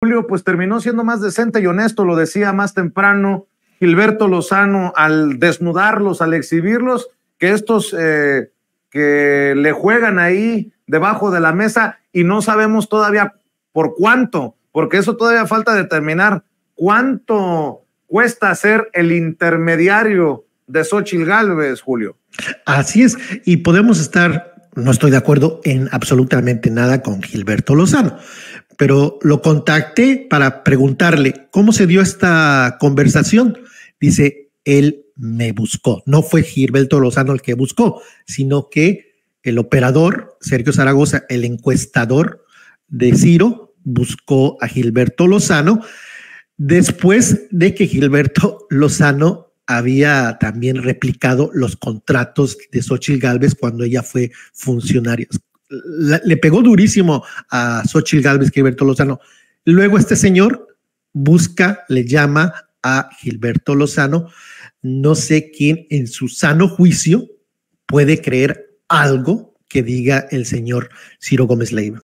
Julio, pues terminó siendo más decente y honesto, lo decía más temprano Gilberto Lozano, al desnudarlos, al exhibirlos, que estos que le juegan ahí debajo de la mesa y no sabemos todavía por cuánto, porque eso todavía falta determinar cuánto cuesta ser el intermediario de Xóchitl Gálvez, Julio. Así es, y podemos estar, no estoy de acuerdo en absolutamente nada con Gilberto Lozano, pero lo contacté para preguntarle cómo se dio esta conversación. Dice, él me buscó, no fue Gilberto Lozano el que buscó, sino que el operador, Sergio Zaragoza, el encuestador de Ciro, buscó a Gilberto Lozano después de que Gilberto Lozano había también replicado los contratos de Xóchitl Gálvez cuando ella fue funcionaria. Le pegó durísimo a Xóchitl Gálvez, Gilberto Lozano. Luego este señor busca, le llama a Gilberto Lozano. No sé quién en su sano juicio puede creer algo que diga el señor Ciro Gómez Leiva.